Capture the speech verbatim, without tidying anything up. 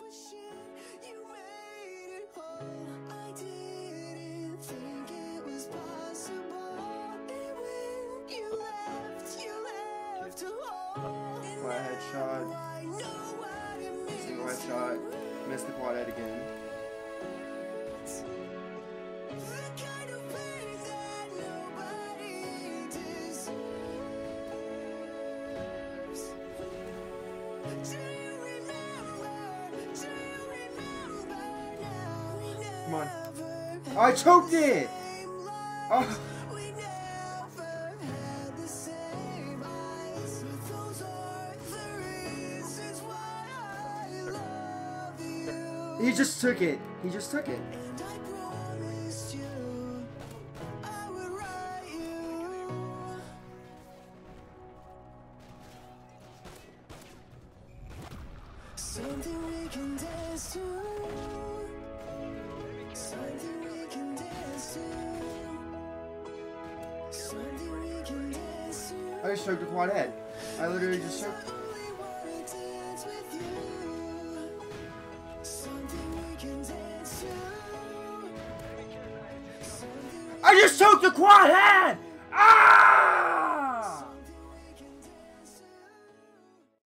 Quad headshot. Single headshot. Missed the quad head again. Come on. Oh, I choked it! Oh. He just took it. He just took it. Something we can dance to. Something we can dance to. Something we can dance to. I just choked the quad head. I literally just choked. I just choked the quad head! Ah!